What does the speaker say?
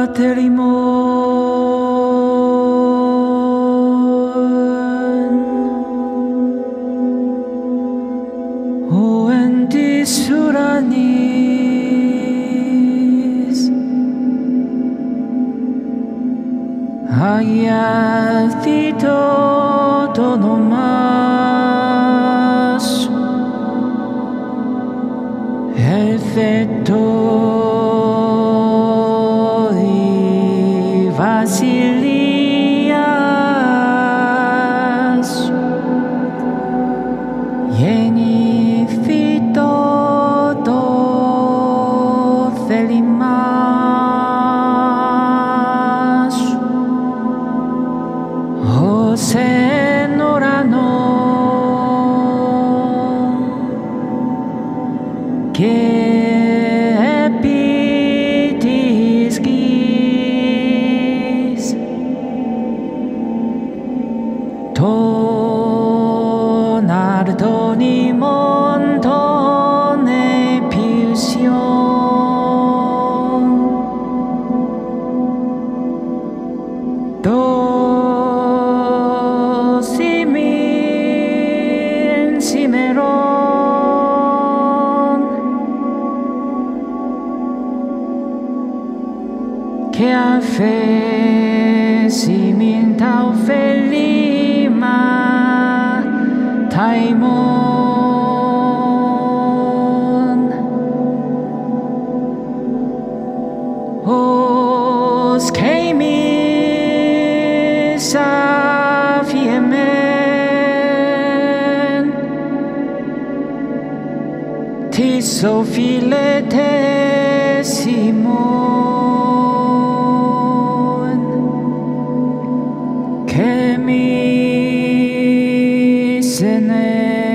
patrimoine oentis uranis aiathito tonomas effetto Βασιλείας γεννηθήτω το θέλημά σου ως εν ουρανό και επί της γης τον αρτών ημών των επιουσιών δώσ' ημίν σήμερον και αφές ημίν τα ωφελήματα ημών ως και εμείς αφιεμέν τις οφείλετες ημών και εμείς εν